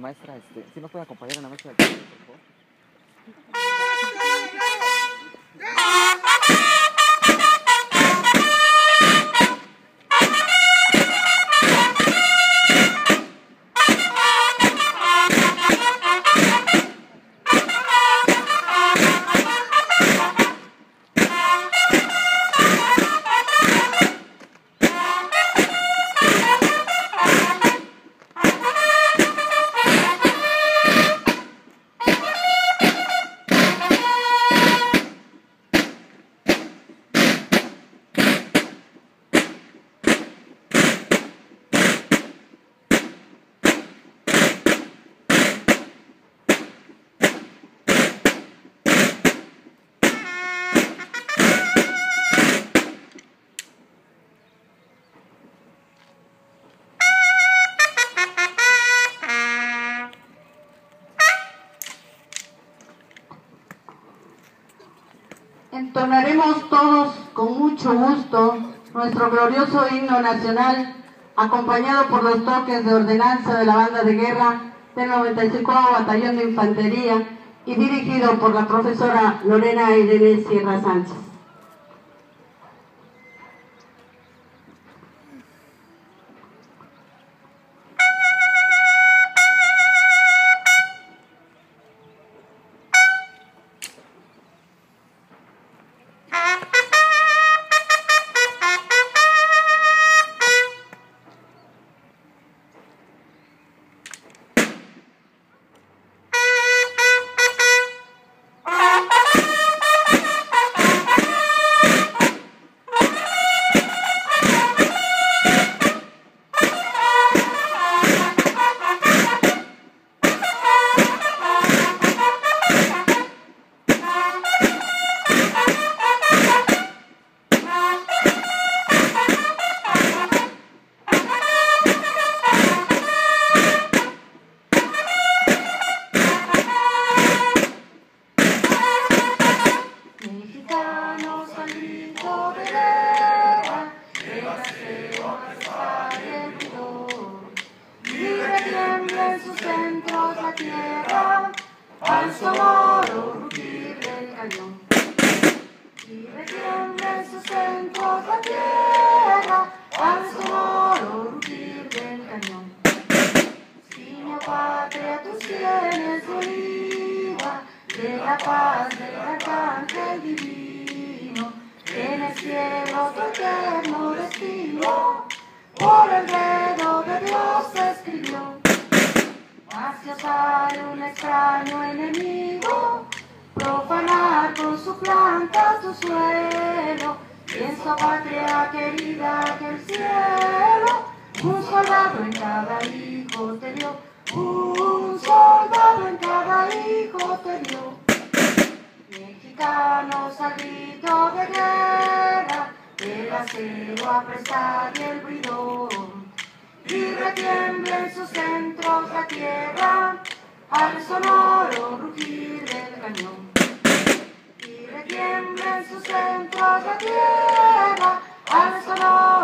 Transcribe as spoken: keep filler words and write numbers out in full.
maestra, este, si nos puede acompañar a la maestra del por favor. Entonaremos todos con mucho gusto nuestro glorioso himno nacional, acompañado por los toques de ordenanza de la banda de guerra del noventa y cinco Batallón de Infantería y dirigido por la profesora Lorena Irene Sierra Sánchez. En sus centros la tierra, al sonoro rugir del cañón. Y retiembla en sus centros la tierra, al sonoro rugir del cañón. Ciño patria, tus sienes de oliva, de la paz del arcángel divino, en el cielo tu eterno destino, por el dedo de Dios se escribió. Mas si os sale un extraño enemigo, profanar con su planta tu suelo, pienso patria querida que el cielo, un soldado en cada hijo te dio, un soldado en cada hijo te dio. Mexicanos al grito de guerra, el acero apresar y el bridón, y retiembla en sus centros la tierra, al sonoro rugir del cañón. Y retiembla en sus centros la tierra, al sonoro